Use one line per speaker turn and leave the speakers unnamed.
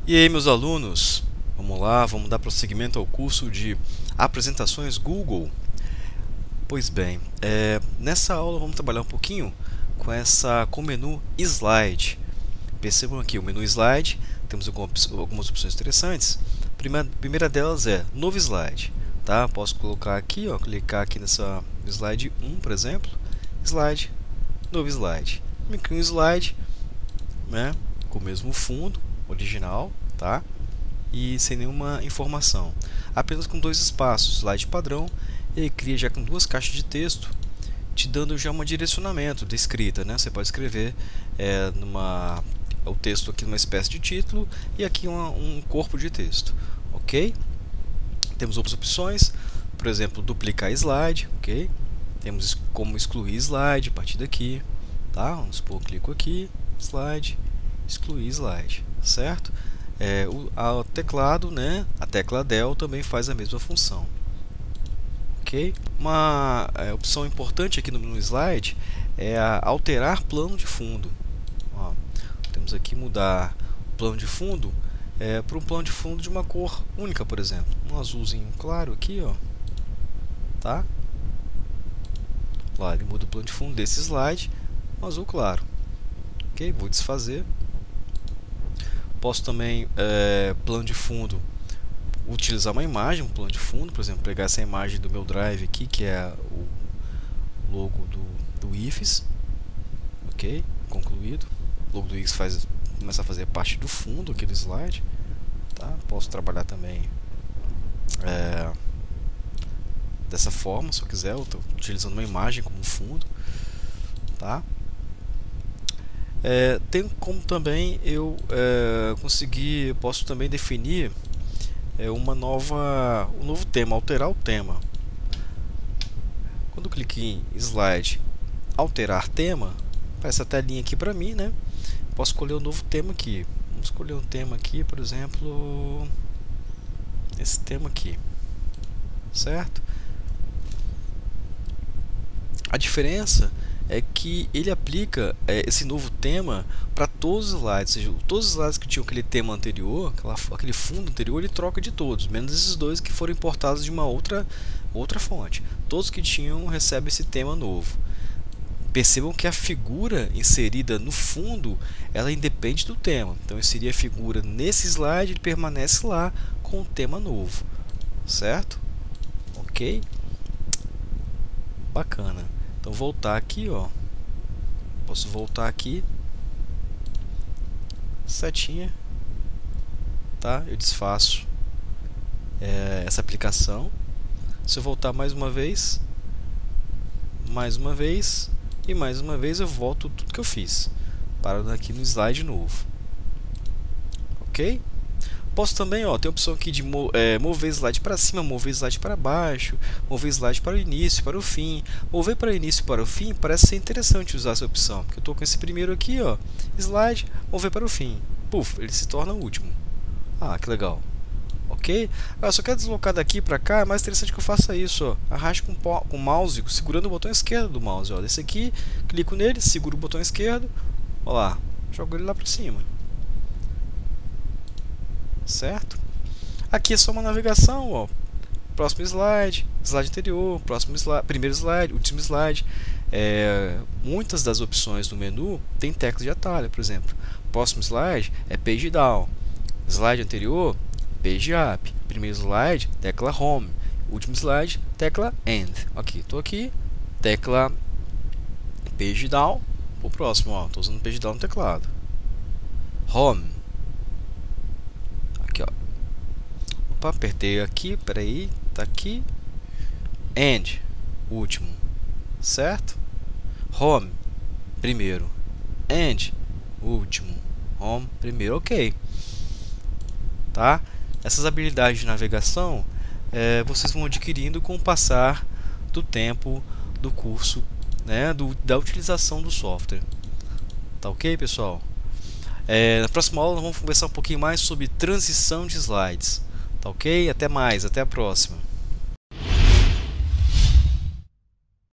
E aí, meus alunos, vamos lá, vamos dar prosseguimento ao curso de apresentações Google. Pois bem, nessa aula vamos trabalhar um pouquinho com o menu Slide. Percebam aqui o menu Slide, temos algumas opções interessantes. A primeira delas é Novo Slide. Tá? Posso colocar aqui, clicar aqui nessa Slide 1, por exemplo, Slide, Novo Slide. Me crio um slide, né, com o mesmo fundo original, tá? E sem nenhuma informação, apenas com dois espaços, slide padrão. Ele cria já com duas caixas de texto, te dando já um direcionamento de escrita, né? Você pode escrever o texto aqui numa espécie de título e aqui um corpo de texto, ok? Temos outras opções, por exemplo, duplicar slide, ok? Temos como excluir slide a partir daqui, tá? Vamos supor, clico aqui, slide, excluir slide, certo? O teclado, né? A tecla Del também faz a mesma função, ok? Uma opção importante aqui no menu Slide é alterar plano de fundo. Ó, temos aqui mudar o plano de fundo para um plano de fundo de uma cor única, por exemplo, um azulzinho claro aqui, ó, tá? Lá ele muda o plano de fundo desse slide, um azul claro, ok? Vou desfazer. Posso também, plano de fundo, utilizar uma imagem, um plano de fundo, por exemplo, pegar essa imagem do meu drive aqui, que é o logo do IFES, ok? Concluído. O logo do IFES começa a fazer parte do fundo aqui do slide, tá? Posso trabalhar também dessa forma, se eu quiser, eu estou utilizando uma imagem como fundo, tá? Tem como também eu posso também definir um novo tema, alterar o tema. Quando eu clico em Slide, alterar tema, aparece a telinha aqui para mim, né? Posso escolher um novo tema aqui. Vamos escolher um tema aqui, por exemplo, esse tema aqui, certo? A diferença é que ele aplica esse novo tema para todos os slides, ou seja, todos os slides que tinham aquele tema anterior, aquele fundo anterior, ele troca de todos, menos esses dois que foram importados de uma outra fonte. Todos que tinham recebem esse tema novo. Percebam que a figura inserida no fundo, ela independe do tema. Então, eu inserir a figura nesse slide, ele permanece lá com o tema novo, certo? Ok? Bacana. Então, voltar aqui, ó. Posso voltar aqui, setinha, tá? Eu desfaço essa aplicação. Se eu voltar mais uma vez e mais uma vez, eu volto tudo que eu fiz, parando aqui no slide novo, ok? Posso também, tem a opção aqui de mover slide para cima, mover slide para baixo, mover slide para o início, para o fim. Mover para o início e para o fim parece ser interessante usar essa opção, porque eu estou com esse primeiro aqui, slide, mover para o fim. Puf, ele se torna o último. Ah, que legal. Ok? Agora, se eu quero deslocar daqui para cá, é mais interessante que eu faça isso. Arraste com o mouse, segurando o botão esquerdo do mouse. Desse aqui, clico nele, seguro o botão esquerdo, olha lá, jogo ele lá para cima. Certo? Aqui é só uma navegação, próximo slide, slide anterior, próximo slide, primeiro slide, último slide. Muitas das opções do menu tem teclas de atalho, por exemplo, próximo slide é page down, slide anterior, page up, primeiro slide, tecla home, último slide, tecla end. Aqui, estou aqui, tecla page down, o próximo, estou usando page down no teclado, home. Opa, apertei aqui, peraí, tá aqui, end, último, certo? Home, primeiro, end, último, home, primeiro, ok, tá? Essas habilidades de navegação vocês vão adquirindo com o passar do tempo do curso, né, da utilização do software, tá ok, pessoal? Na próxima aula nós vamos conversar um pouquinho mais sobre transição de slides. Tá ok? Até mais, até a próxima.